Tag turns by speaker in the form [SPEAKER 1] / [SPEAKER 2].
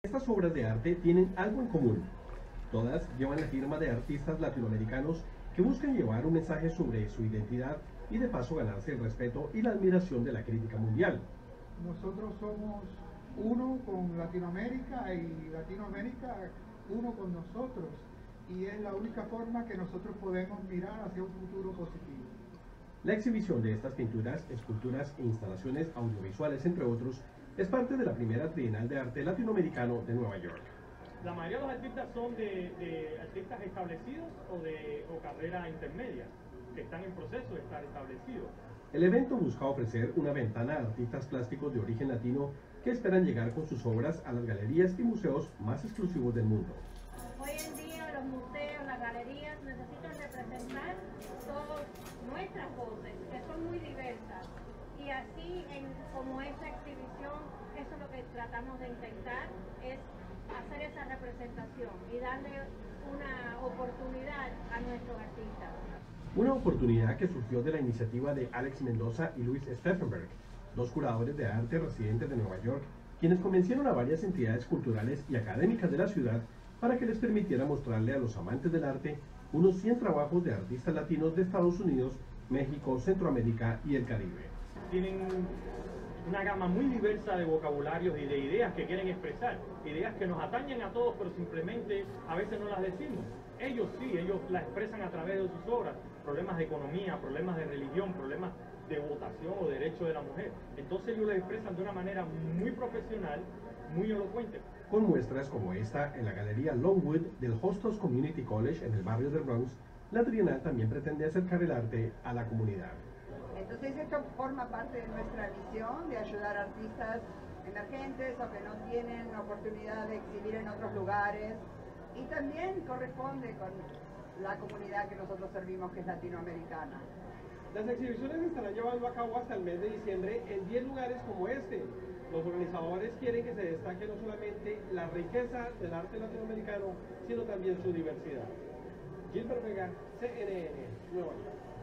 [SPEAKER 1] Estas obras de arte tienen algo en común. Todas llevan la firma de artistas latinoamericanos que buscan llevar un mensaje sobre su identidad y de paso ganarse el respeto y la admiración de la crítica mundial.
[SPEAKER 2] Nosotros somos uno con Latinoamérica y Latinoamérica uno con nosotros. Y es la única forma que nosotros podemos mirar hacia un futuro positivo.
[SPEAKER 1] La exhibición de estas pinturas, esculturas e instalaciones audiovisuales, entre otros, es parte de la primera Trienal de Arte Latinoamericano de Nueva York.
[SPEAKER 3] La mayoría de los artistas son de artistas establecidos o carrera intermedia, que están en proceso de estar establecidos.
[SPEAKER 1] El evento busca ofrecer una ventana a artistas plásticos de origen latino que esperan llegar con sus obras a las galerías y museos más exclusivos del mundo.
[SPEAKER 4] Hoy en día los museos, las galerías necesitan representar todas nuestras voces, que son muy diversas. Y así, como esta exhibición, eso es lo que tratamos de intentar, es hacer esa representación y darle una oportunidad a nuestros artistas.
[SPEAKER 1] Una oportunidad que surgió de la iniciativa de Alex Mendoza y Luis Steffenberg, dos curadores de arte residentes de Nueva York, quienes convencieron a varias entidades culturales y académicas de la ciudad para que les permitiera mostrarle a los amantes del arte unos 100 trabajos de artistas latinos de Estados Unidos, México, Centroamérica y el Caribe.
[SPEAKER 3] Tienen una gama muy diversa de vocabularios y de ideas que quieren expresar, ideas que nos atañen a todos, pero simplemente a veces no las decimos. Ellos sí, ellos las expresan a través de sus obras, problemas de economía, problemas de religión, problemas de votación o derecho de la mujer. Entonces ellos las expresan de una manera muy profesional, muy elocuente.
[SPEAKER 1] Con muestras como esta en la Galería Longwood del Hostos Community College en el barrio del Bronx, la Trienal también pretende acercar el arte a la comunidad.
[SPEAKER 5] Entonces esto forma parte de nuestra misión de ayudar a artistas emergentes o que no tienen oportunidad de exhibir en otros lugares, y también corresponde con la comunidad que nosotros servimos, que es latinoamericana.
[SPEAKER 6] Las exhibiciones se estarán llevando a cabo hasta el mes de diciembre en 10 lugares como este. Los organizadores quieren que se destaque no solamente la riqueza del arte latinoamericano, sino también su diversidad. Gilbert Vega, CNN, Nueva York.